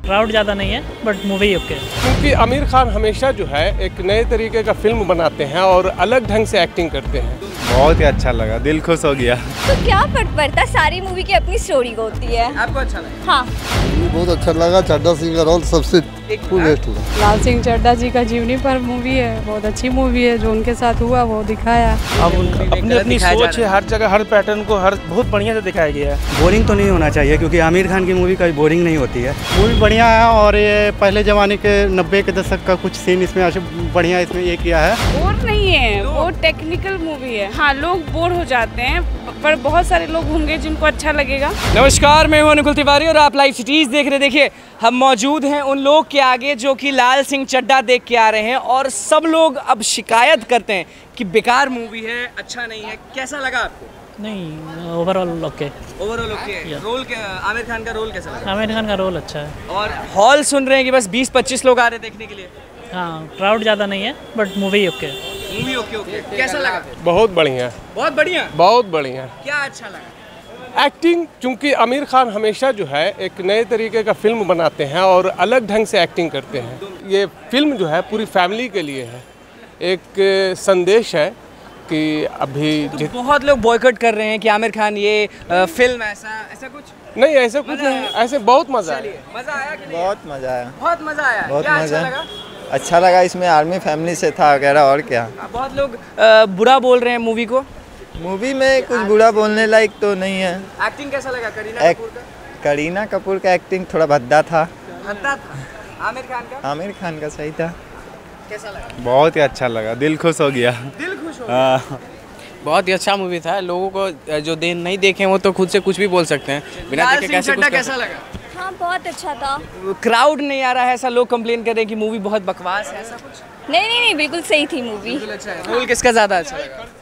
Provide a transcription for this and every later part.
Crowd ज़्यादा नहीं है बट मूवी ओके। क्योंकि आमिर खान हमेशा जो है एक नए तरीके का फिल्म बनाते हैं और अलग ढंग से एक्टिंग करते हैं। बहुत ही अच्छा लगा, दिल खुश हो गया। तो क्या फर्क पड़ता है, सारी मूवी की अपनी स्टोरी होती है। आपको अच्छा लगा? हाँ बहुत अच्छा लगा। चड्ढा सिंह का रोल सबसे बेस्ट लगा। लाल सिंह चड्ढा जी का जीवनी पर मूवी है, बहुत अच्छी मूवी है। जो उनके साथ हुआ वो दिखाया। अब उनका अपनी अपनी सोच है, हर जगह हर पैटर्न को हर बहुत बढ़िया से दिखाया गया है। बोरिंग तो नहीं होना चाहिए क्योंकि आमिर खान की मूवी कभी बोरिंग नहीं होती है। मूवी बढ़िया है और ये पहले ज़माने के 90 के दशक का कुछ सीन इसमें बढ़िया इसमें ये किया है। बोर नहीं है, वो टेक्निकल मूवी है। हाँ, लोग बोर हो जाते हैं पर बहुत सारे लोग होंगे जिनको अच्छा लगेगा। नमस्कार, मैं हूं अनुकुल तिवारी और आप लाइव सिटीज़ देख रहे। देखिए, हम मौजूद हैं उन लोग के आगे जो कि लाल सिंह चड्ढा देख के आ रहे हैं और सब लोग अब शिकायत करते हैं कि बेकार मूवी है, अच्छा नहीं है। कैसा लगा आपको? नहीं, overall okay. Overall okay. Role Aamir Khan का रोल कैसा लगा? आमिर खान का रोल अच्छा है। और हॉल सुन रहे हैं कि बस 20-25 लोग आ रहे हैं देखने के लिए। हाँ, क्राउड ज़्यादा नहीं है but movie okay. Movie okay okay. कैसा लगा? बहुत बढ़िया। बहुत बढ़िया। बहुत बढ़िया। क्या अच्छा लगा? एक्टिंग, क्योंकि आमिर खान हमेशा जो है एक नए तरीके का फिल्म बनाते हैं और अलग ढंग से एक्टिंग करते हैं। ये फिल्म जो है पूरी फैमिली के लिए है। एक संदेश है कि अभी तो बहुत लोग बॉयकॉट कर रहे हैं कि आमिर खान ये फिल्म ऐसा कुछ नहीं, ऐसा कुछ नहीं, ऐसे बहुत मजा आया। मजा आया कि नहीं? बहुत मजा आया। बहुत मजा आया। बहुत क्या मजा अच्छा लगा? अच्छा लगा, इसमें आर्मी फैमिली से था वगैरह और क्या। बहुत लोग बुरा बोल रहे हैं मूवी को। मूवी में कुछ बुरा बोलने लायक तो नहीं है। एक्टिंग कैसा लगा करीना कपूर का? करीना कपूर का एक्टिंग थोड़ा भद्दा था। भद्दा था। आमिर खान का? आमिर खान का सही था। कैसा लगा? बहुत ही अच्छा लगा, दिल खुश हो गया। दिल खुश हो गया। बहुत ही अच्छा मूवी था। लोगों को जो नहीं देखे वो तो खुद से कुछ भी बोल सकते हैं बिना देखे। कैसा लगा? हाँ, बहुत अच्छा था। क्राउड नहीं आ रहा है, ऐसा लोग कंप्लेन कर रहे हैं कि मूवी बहुत बकवास है, ऐसा कुछ? नहीं, बिल्कुल सही थी मूवी। बिल्कुल अच्छा है। रोल किसका ज़्यादा अच्छा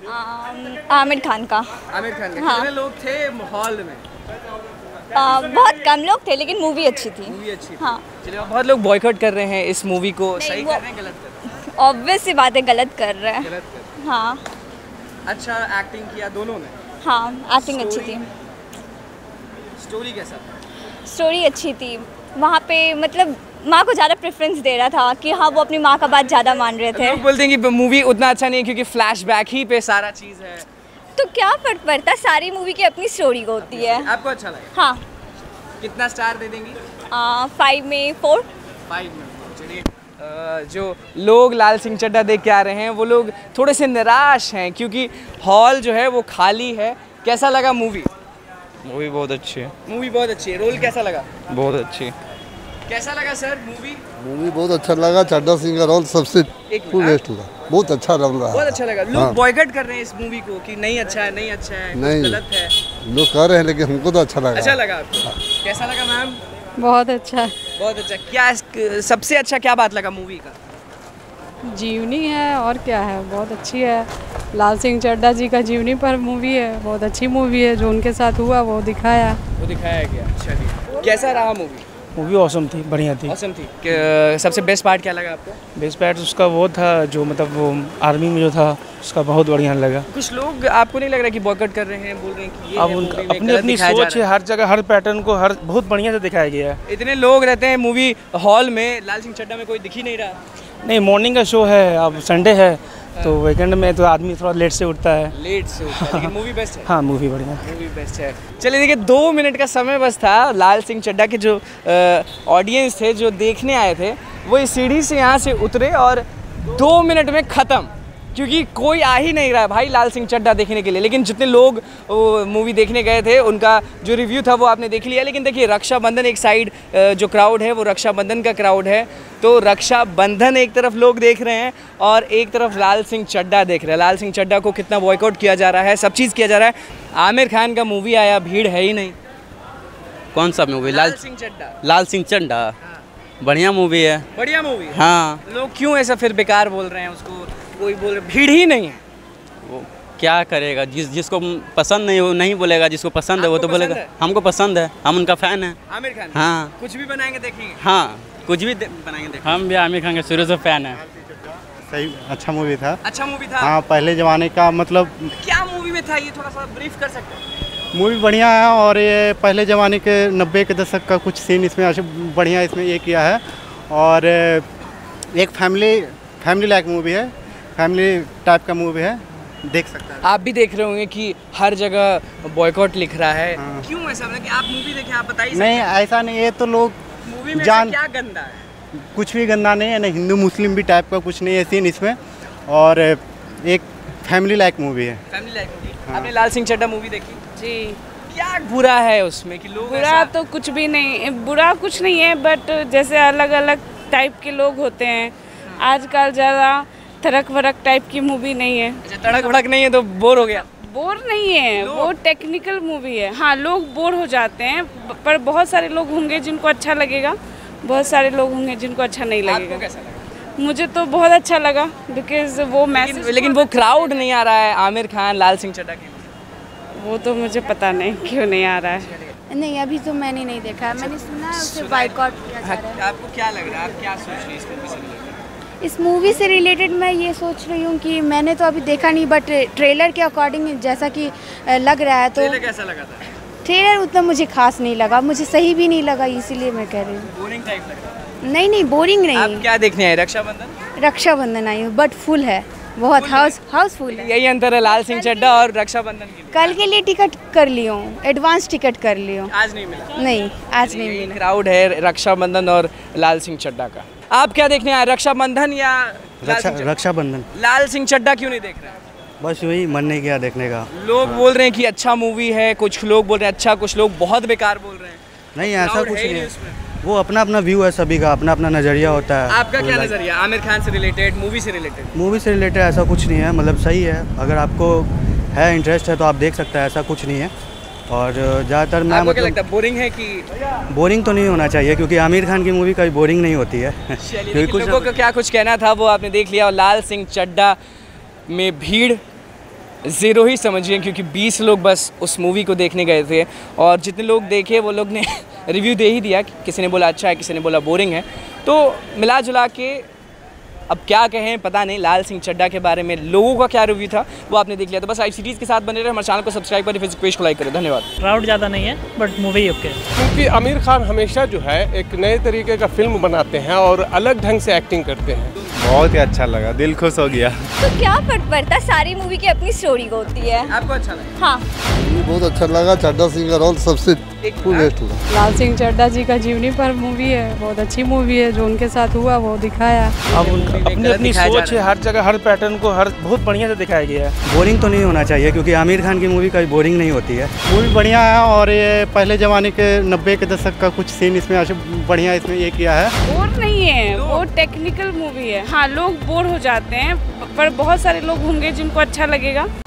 लगा? आमिर खान का। आमिर खान का। हाँ। कितने लोग थे हॉल में? बहुत कम लोग थे लेकिन मूवी अच्छी थी। मूवी अच्छी थी। हाँ। चलिए, बहुत लोग बॉयकॉट कर रहे हैं इस मूवी को। सही कर रहे हैं, गलत कर रहे हैं? ऑब्वियस सी बात है, गलत कर रहे हैं। गलत कर रहे हैं। हाँ। अच्छा एक्टिंग किया दोनों ने? हाँ, एक्टिंग अच्छी थी। स्टोरी कैसा? स्टोरी अच्छी थी। वहाँ पे मतलब माँ को ज़्यादा प्रेफरेंस दे रहा था कि हाँ, वो अपनी माँ का बात ज़्यादा मान रहे थे। लोग बोलते हैं कि मूवी उतना अच्छा नहीं है क्योंकि फ्लैशबैक ही पे सारा चीज़ है। तो क्या फर्क पड़ता है, सारी मूवी की अपनी स्टोरी होती है। आपको अच्छा लगा? हाँ। कितना स्टार दे देंगी? 5 में 4। 5 में। चलिए, जो लोग लाल सिंह चड्ढा देख के आ रहे हैं वो लोग थोड़े से निराश हैं क्योंकि हॉल जो है वो खाली है। कैसा लगा मूवी? मूवी बहुत अच्छी है। मूवी बहुत अच्छी है। रोल कैसा लगा? बहुत अच्छी। कैसा लगा सर मूवी? मूवी बहुत अच्छा लगा। चड्ढा सिंह का रोल सबसे बेस्ट लगा। बहुत अच्छा रोल रहा। बहुत अच्छा लगा। लोग बॉयकॉट कर रहे हैं इस मूवी को कि नहीं अच्छा है, नहीं अच्छा है, नहीं गलत है। लोग कह रहे हैं लेकिन हमको तो अच्छा लगा। अच्छा लगा आपको? कैसा लगा मैम? बहुत अच्छा। बहुत अच्छा। क्या सबसे अच्छा क्या बात लगा मूवी का? जीवनी है और क्या है, बहुत अच्छी है। लाल सिंह चड्ढा जी का जीवनी पर मूवी है, बहुत अच्छी मूवी है। जो उनके साथ हुआ वो दिखाया। वो दिखाया गया। चलिए, कैसा रहा मूवी? मूवी ऑसम थी, बढ़िया थी। ऑसम थी। सबसे बेस्ट पार्ट क्या लगा आपको? बेस्ट पार्ट उसका वो था जो मतलब वो आर्मी में जो था उसका बहुत बढ़िया लगा। कुछ लोग आपको नहीं लग रहा कि बॉयकॉट कर रहे हैं, बोल रहे हैं कि ये अब उनका अपनी अपनी सोच है, हर जगह हर पैटर्न को हर बहुत बढ़िया से दिखाया गया है। इतने लोग रहते हैं मूवी हॉल में, लाल सिंह चड्ढा में कोई दिख ही नहीं रहा। नहीं, मॉर्निंग का शो है, अब संडे है तो वीकेंड में तो आदमी थोड़ा लेट से उठता है। लेट से उठता है, लेकिन मूवी बेस्ट है। हाँ, मूवी बढ़िया। मूवी बेस्ट है। चलिए, देखिए 2 मिनट का समय बस था। लाल सिंह चड्ढा के जो ऑडियंस थे जो देखने आए थे वो इस सीढ़ी से यहाँ से उतरे और 2 मिनट में ख़त्म, क्योंकि कोई आ ही नहीं रहा है भाई लाल सिंह चड्ढा देखने के लिए। लेकिन जितने लोग मूवी देखने गए थे उनका जो रिव्यू था वो आपने देख लिया। लेकिन देखिए, रक्षाबंधन एक साइड जो क्राउड है वो रक्षाबंधन का क्राउड है, तो रक्षाबंधन एक तरफ लोग देख रहे हैं और एक तरफ लाल सिंह चड्ढा देख रहे हैं। लाल सिंह चड्ढा को कितना बॉयकॉट किया जा रहा है, सब चीज़ किया जा रहा है। आमिर खान का मूवी आया, भीड़ है ही नहीं। कौन सा मूवी? लाल सिंह चड्ढा। लाल सिंह चड्ढा बढ़िया मूवी है। बढ़िया मूवी है। हाँ। लोग क्यों ऐसा फिर बेकार बोल रहे हैं उसको? कोई बोल रहे भीड़ ही नहीं है। वो क्या करेगा? जिसको पसंद नहीं वो नहीं बोलेगा, जिसको पसंद है वो तो बोलेगा। हमको पसंद है, हम उनका फैन है। आमिर खान? हाँ। कुछ भी बनाएंगे देखेंगे। हाँ, कुछ भी बनाएंगे देखेंगे। हम भी आमिर खान के शुरू से फैन है। सही अच्छा मूवी था। अच्छा मूवी था। हाँ, पहले ज़माने का मतलब क्या मूवी में था ये थोड़ा सा ब्रीफ कर सकते हैं? मूवी बढ़िया है और ये पहले ज़माने के 90 के दशक का कुछ सीन इसमें अच्छे बढ़िया इसमें ये किया है। और एक फैमिली लाइक मूवी है, फैमिली टाइप का मूवी है, देख सकते हैं। आप भी देख रहे होंगे कि हर जगह बॉयकॉट लिख रहा है। क्यों ऐसा? मतलब कि आप मूवी देखें, आप बताइए। नहीं ऐसा नहीं, ये तो लोग मूवी में जान क्या गंदा है? कुछ भी गंदा नहीं है, ना हिंदू मुस्लिम भी टाइप का कुछ नहीं है सीन इसमें, और एक फैमिली लाइक मूवी है। Family like movie. आपने लाल सिंह चड्ढा मूवी देखी? जी। क्या बुरा है उसमें कि लोग बुरा तो कुछ भी नहीं, बुरा कुछ नहीं है, बट जैसे अलग अलग टाइप के लोग होते हैं आजकल, ज़्यादा थड़क भड़क टाइप की मूवी नहीं है। अच्छा, तड़क भड़क नहीं है तो बोर हो गया? बोर नहीं है, वो टेक्निकल मूवी है। हाँ, लोग बोर हो जाते हैं, पर बहुत सारे लोग होंगे जिनको अच्छा लगेगा, बहुत सारे लोग होंगे जिनको अच्छा नहीं लगेगा। कैसा लगा? मुझे तो बहुत अच्छा लगा, बिकॉज वो मैसेज। लेकिन वो क्राउड नहीं आ रहा है आमिर खान लाल सिंह चड्ढा के? वो तो मुझे पता नहीं क्यों नहीं आ रहा है। नहीं, अभी तो मैंने नहीं देखा है, मैंने सुना है उसे बाइकआउट किया जा रहा है। आपको क्या लग रहा है, आप क्या सोच रही हैं इस मूवी से रिलेटेड? इस मूवी से रिलेटेड मैं ये सोच रही हूँ कि मैंने तो अभी देखा नहीं, बट ट्रेलर के अकॉर्डिंग जैसा कि लग रहा है, तो ट्रेलर कैसा लगा था? ट्रेलर उतना मुझे खास नहीं लगा, मुझे सही भी नहीं लगा, इसीलिए मैं कह रही हूँ। बोरिंग टाइप लगा? नहीं, बोरिंग नहीं। आप क्या देखने आए? रक्षाबंधन? रक्षाबंधन आई हूँ, बट फुल है, बहुत हाउसफुल है। यही अंतर है लाल सिंह चड्ढा और रक्षाबंधन के लिए। कल के लिए टिकट कर ली हूँ, एडवांस टिकट कर ली हूँ। आज नहीं मिला? नहीं, आज नहीं मिला। क्राउड है रक्षाबंधन और लाल सिंह चड्ढा का। आप क्या देखने आए, रक्षाबंधन या रक्षाबंधन? लाल सिंह चड्ढा क्यों नहीं देख रहे? बस वही मन नहीं किया देखने का। लोग बोल रहे हैं कि अच्छा मूवी है, कुछ लोग बोल रहे हैं अच्छा, कुछ लोग बहुत बेकार बोल रहे हैं। नहीं, ऐसा कुछ नहीं है, वो अपना अपना व्यू है, सभी का अपना अपना नज़रिया होता है। आपका क्या नज़रिया आमिर खान से रिलेटेड, मूवी से रिलेटेड? मूवी से रिलेटेड ऐसा कुछ नहीं है, मतलब सही है, अगर आपको है इंटरेस्ट है तो आप देख सकते हैं, ऐसा कुछ नहीं है। और ज़्यादातर मैं आपको क्या लगता है, बोरिंग है कि? बोरिंग तो नहीं होना चाहिए, क्योंकि आमिर खान की मूवी कभी बोरिंग नहीं होती है। क्योंकि कुछ लोगों का क्या कुछ कहना था वो आपने देख लिया। और लाल सिंह चड्ढा में भीड़ ज़ीरो ही समझिए, क्योंकि 20 लोग बस उस मूवी को देखने गए थे, और जितने लोग देखे वो लोग ने रिव्यू दे ही दिया। किसी ने बोला अच्छा है, किसी ने बोला बोरिंग है। तो मिला जुला के अब क्या कहें पता नहीं, लाल सिंह चड्ढा के बारे में लोगों का क्या रिव्यू था वो आपने देख लिया। तो बस ICTs के साथ बने रहे, हमारे चैनल को सब्सक्राइब करें, फेसबुक पेज को लाइक करें। धन्यवाद। क्राउड ज़्यादा नहीं है, बट मूवी ओके। क्योंकि आमिर खान हमेशा जो है एक नए तरीके का फिल्म बनाते हैं और अलग ढंग से एक्टिंग करते हैं। बहुत ही अच्छा लगा, दिल खुश हो गया। तो क्या फर्क पड़ता, सारी मूवी की अपनी स्टोरी होती है। आपको अच्छा लगा? हाँ, बहुत अच्छा लगा, चड्ढा सिंह का रोल सबसे बेस्ट लगा। लाल सिंह चड्ढा जी का जीवनी पर मूवी है, बहुत अच्छी मूवी है, जो उनके साथ हुआ वो दिखाया। अब उनका अपनी अपनी सोच है, हर जगह हर पैटर्न को हर बहुत बढ़िया से दिखाया गया है। बोरिंग तो नहीं होना चाहिए, क्योंकि आमिर खान की मूवी कभी बोरिंग नहीं होती है। मूवी बढ़िया है, और ये पहले ज़माने के 90 के दशक का कुछ सीन इसमें अच्छे बढ़िया इसमें ये किया है। बोर नहीं है, वो टेक्निकल मूवी है। हाँ, लोग बोर हो जाते हैं, पर बहुत सारे लोग होंगे जिनको अच्छा लगेगा,